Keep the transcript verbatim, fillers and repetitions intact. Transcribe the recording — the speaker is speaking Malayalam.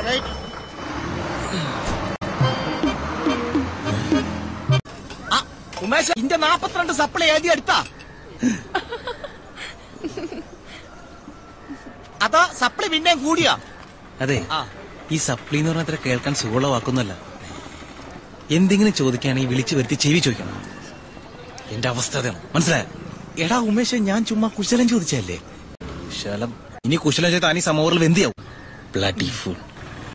ഉമേഷ് ഇന്റെ നാപ്പത്തിരണ്ട് സപ്ലൈ എഴുതി എടുത്താ അതോ സപ്ലൈ പിന്നെയും കൂടിയാ? അതെ, ഈ സപ്ലി എന്ന് പറഞ്ഞത്ര കേൾക്കാൻ സുഖമുള്ള വാക്കൊന്നുമല്ല. എന്തെങ്കിലും ചോദിക്കുകയാണെങ്കിൽ വിളിച്ചു വരുത്തി ചെവി ചോദിക്കണം. എന്റെ അവസ്ഥ അതാണ്, മനസ്സിലായ? എടാ ഉമേഷ്, ഞാൻ ചുമ്മാ കുശലം ചോദിച്ചല്ലേ. കുശലം ഇനി കുശലം ചെയ്താൽ ഈ സമൂഹത്തിൽ എന്തിയാവും? Bloody full.